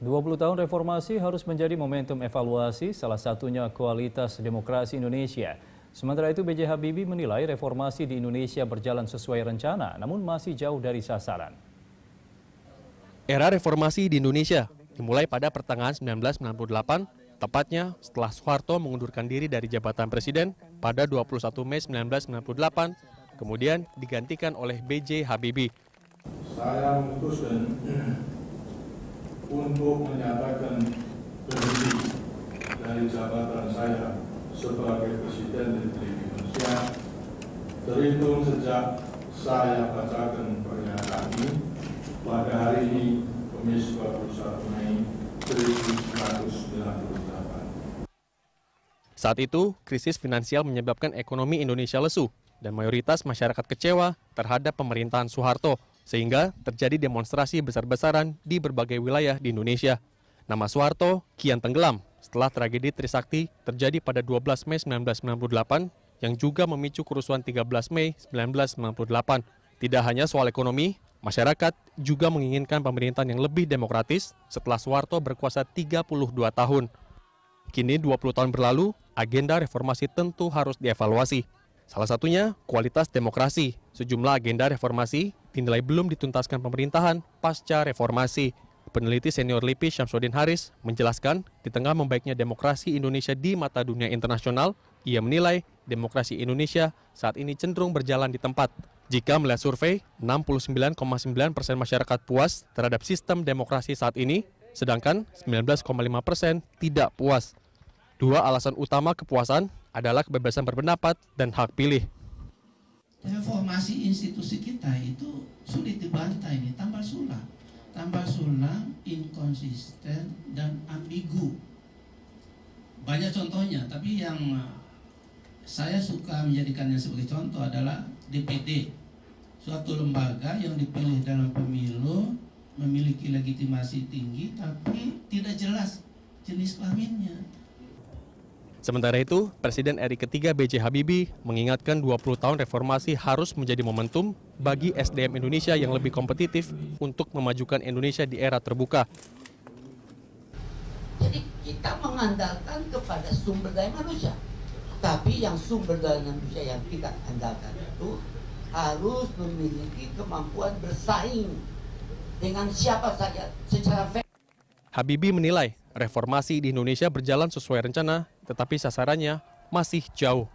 20 tahun reformasi harus menjadi momentum evaluasi, salah satunya kualitas demokrasi Indonesia. Sementara itu, B.J. Habibie menilai reformasi di Indonesia berjalan sesuai rencana, namun masih jauh dari sasaran. Era reformasi di Indonesia dimulai pada pertengahan 1998, tepatnya setelah Soeharto mengundurkan diri dari jabatan presiden pada 21 Mei 1998, kemudian digantikan oleh B.J. Habibie. Saya memutuskan untuk menyatakan berhenti dari jabatan saya sebagai Presiden Republik Indonesia terhitung sejak saya bacakan pernyataan ini pada hari ini, Kamis 21 Mei 1998. Saat itu, krisis finansial menyebabkan ekonomi Indonesia lesu dan mayoritas masyarakat kecewa terhadap pemerintahan Soeharto, sehingga terjadi demonstrasi besar-besaran di berbagai wilayah di Indonesia. Nama Soeharto kian tenggelam setelah tragedi Trisakti terjadi pada 12 Mei 1998 yang juga memicu kerusuhan 13 Mei 1998. Tidak hanya soal ekonomi, masyarakat juga menginginkan pemerintahan yang lebih demokratis setelah Soeharto berkuasa 32 tahun. Kini 20 tahun berlalu, agenda reformasi tentu harus dievaluasi. Salah satunya kualitas demokrasi. Sejumlah agenda reformasi dinilai belum dituntaskan pemerintahan pasca reformasi. Peneliti senior LIPI Syamsuddin Haris menjelaskan, di tengah membaiknya demokrasi Indonesia di mata dunia internasional, ia menilai demokrasi Indonesia saat ini cenderung berjalan di tempat. Jika melihat survei, 69,9% masyarakat puas terhadap sistem demokrasi saat ini, sedangkan 19,5% tidak puas. Dua alasan utama kepuasan adalah kebebasan berpendapat dan hak pilih. Reformasi institusi kita itu sulit dibantai, ini tambal sulam, inkonsisten dan ambigu. Banyak contohnya, tapi yang saya suka menjadikannya sebagai contoh adalah DPD, suatu lembaga yang dipilih dalam pemilu, memiliki legitimasi tinggi, tapi tidak jelas jenis kelaminnya. Sementara itu, Presiden RI ketiga B.J. Habibie mengingatkan 20 tahun reformasi harus menjadi momentum bagi SDM Indonesia yang lebih kompetitif untuk memajukan Indonesia di era terbuka. Jadi kita mengandalkan kepada sumber daya manusia. Tapi yang sumber daya manusia yang kita andalkan itu harus memiliki kemampuan bersaing dengan siapa saja secara fair. Habibie menilai reformasi di Indonesia berjalan sesuai rencana, tetapi sasarannya masih jauh.